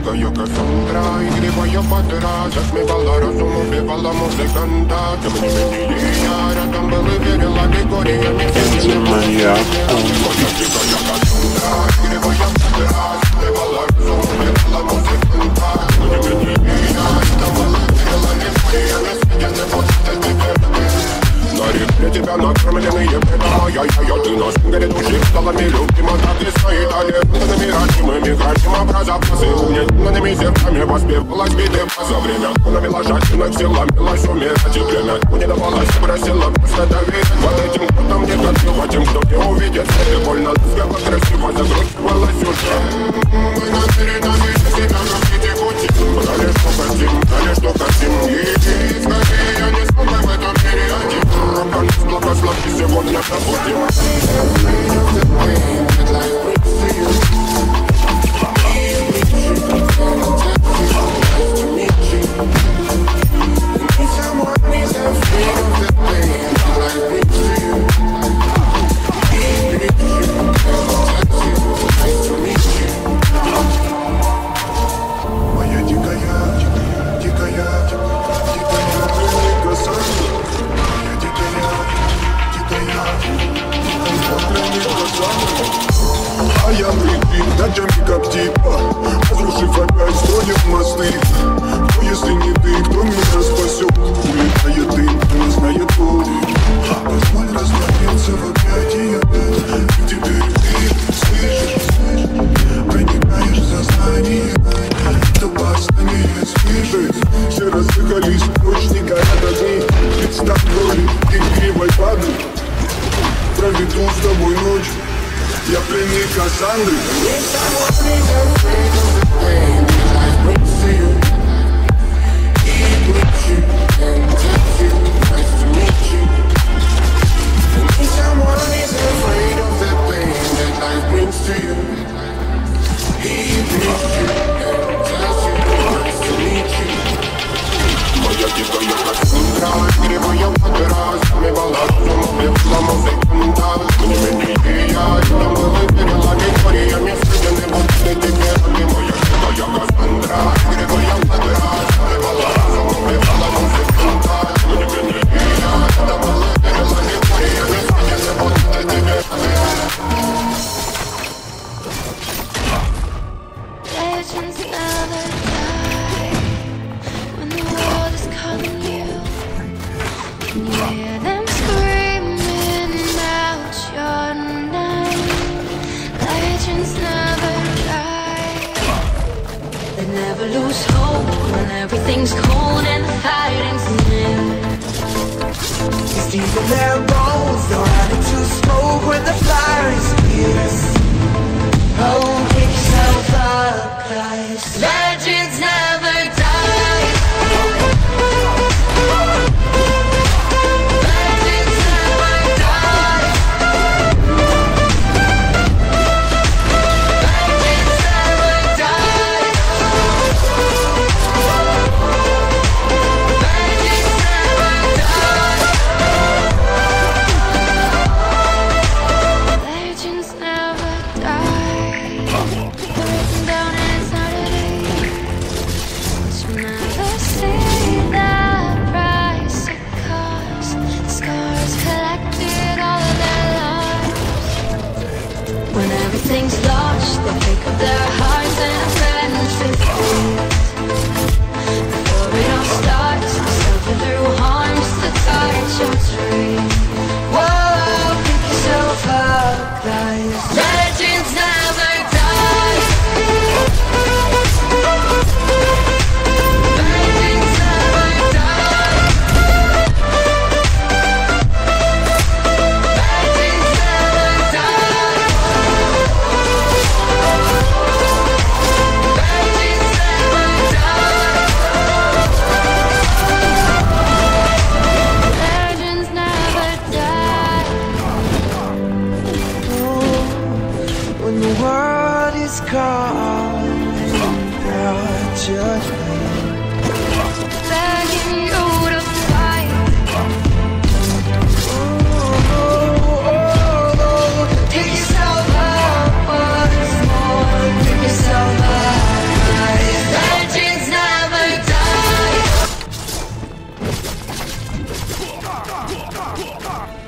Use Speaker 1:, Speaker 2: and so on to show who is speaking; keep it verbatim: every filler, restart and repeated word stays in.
Speaker 1: дикая Кассандра, игривая подра, затмевала разум, убивала музыканта. Тем не менее я рядом был и верил аллегориями. Моя дикая Кассандра, игривая подра, затмевала разум, убивала музыканта. Тем не менее я рядом был и верил аллегориями. На реке тебя накормленные бредом, ай-яй-яй, ты на сингаре души столами любима, так и стоит талентами, родимыми, красима про запасы, угнетенными зерками воспевалась битва за время, унамила жадина, сила, милась умирать и племя, не давалась, бросила просто доверить, под этим кто-то мне готова, тем, кто не увидит, это больно, ласково, красиво, закручивалась уже. Мы на передовой себя как дети кути, брали что хотим, брали что хотим, и скорее я не смогу в этом мире один. Благослови сегодня забудем. Моя дикая, дикая, дикая, дикая Кассандра. А я прикрыт ночами как типа, разрушив опять строим мосты. Кто если не ты, кто меня спасет? Улетает дым, кто не знает боли. Позволь раствориться в объятиях. И теперь ты слышишь, проникаешь в сознание. Тобой станет слышать. Все разъехались, ночь не горят огни. Представь роли игривой воды. Проведу с тобой ночь. Я пленник Кассандры. Моя дикая Кассандра, игривая подра, затмевала разум, убивала музыканта. Тем не менее я рядом был и верил аллегориями, съедены будто теперь. Моя дикая Кассандра, игривая подра, затмевала разум, убивала музыканта. Тем не менее я рядом был и верил аллегориями, съедены будто теперь.
Speaker 2: Legends never die. When the world is calling you, can you hear them screaming out your name? Legends never die. They never lose hope when everything's cold and the fighting's near.
Speaker 3: You see the their bones, they're ready to smoke when the fire is fierce. Oh, pick yourself up, guys.
Speaker 2: Legends never die. Legends never die. Legends never die. Legends never die. Legends never die. Broken down and it's not a day. But you'll never see the price it cost. The scars collected all of their lives. When everything's lost, they pick up their hearts and friends with fears. Before it all starts, they suffer through harms to touch your tree. Whoa, pick yourself up, guys. Legends never die. Legends never die. Legends never die. Legends never die. Legends never die.
Speaker 3: When the world is calling out judgment,
Speaker 2: Begging you to fight.
Speaker 3: oh, oh, oh, pick yourself up once more. Pick yourself up, guys.
Speaker 4: Ah!